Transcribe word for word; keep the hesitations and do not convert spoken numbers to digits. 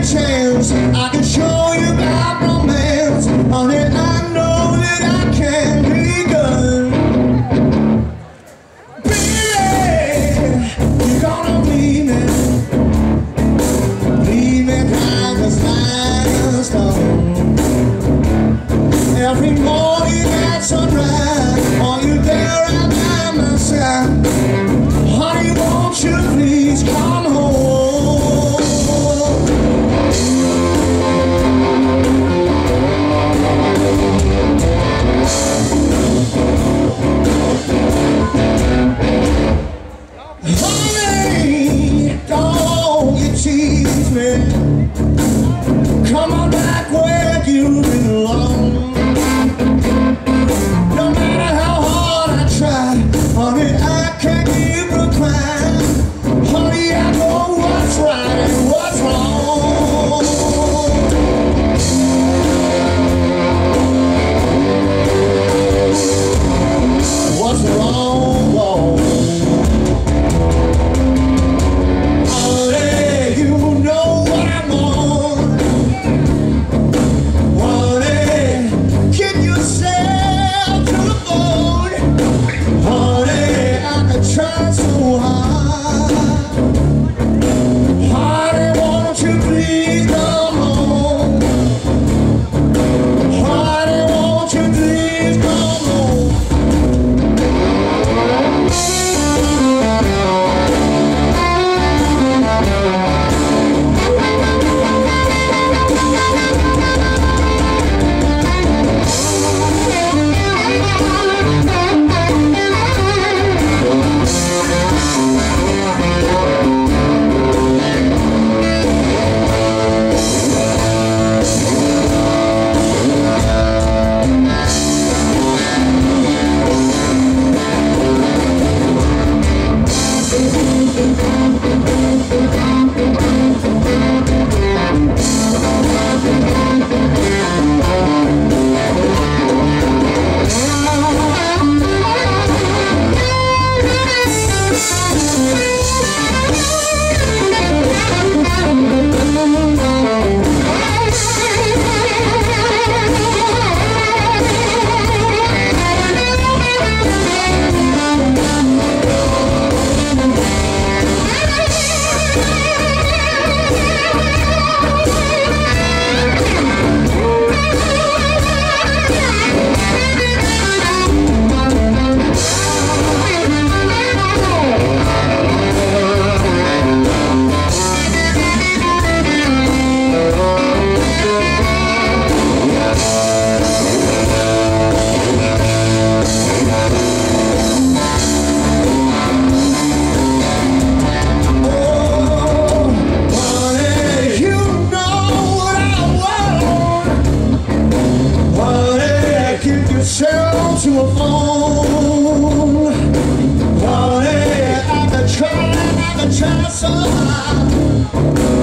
chance, I can show you about romance. Honey, I know that I can be good. Baby, you're gonna believe me. Believe me, kind of sliding stone. Every morning at sunrise, are you there right by my side? Honey, won't you please come home? Honey, don't you tease me. Come on back where you belong. No matter how hard I try, honey, I can't keep from crying. Honey, I know what's right and what's wrong. What's wrong, wrong? Honey, you know what I'm on. Honey, keep yourself to the bone. Honey, I could try so hard. Honey, won't you please come home? Honey, won't you please come home? To a phone. Honey, I could try, I could try so hard.